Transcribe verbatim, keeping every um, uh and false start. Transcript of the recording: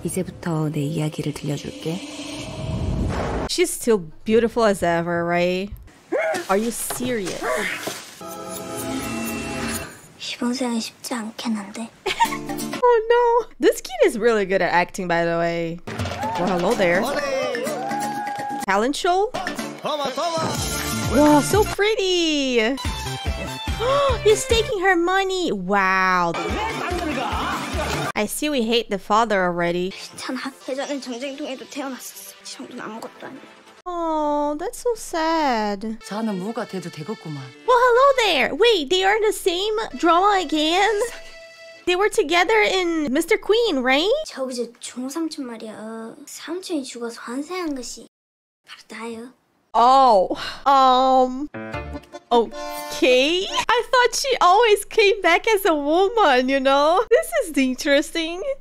이제부터 내 이야기를 들려줄게. She's still beautiful as ever, right? Are you serious? 이번 생은 쉽지 않겠는데. Oh no. This kid is really good at acting, by the way. Well, hello there. Talent show? Wow, so pretty. He's taking her money. Wow. I see we hate the father already. 괜찮아. 예전엔 전쟁통에도 태어났었어. 지금은 아무것도 아니야. Oh, that's so sad. 자는 뭐가 돼도 되겠구만. Well, hello there. Wait, they are in the same drama again? They were together in Mister Queen, right? 저기 저 종삼촌 말이야. 삼촌이 죽어서 환생한 것이 바로 나예요. Oh, um, okay. I thought she always came back as a woman, you know? This is interesting.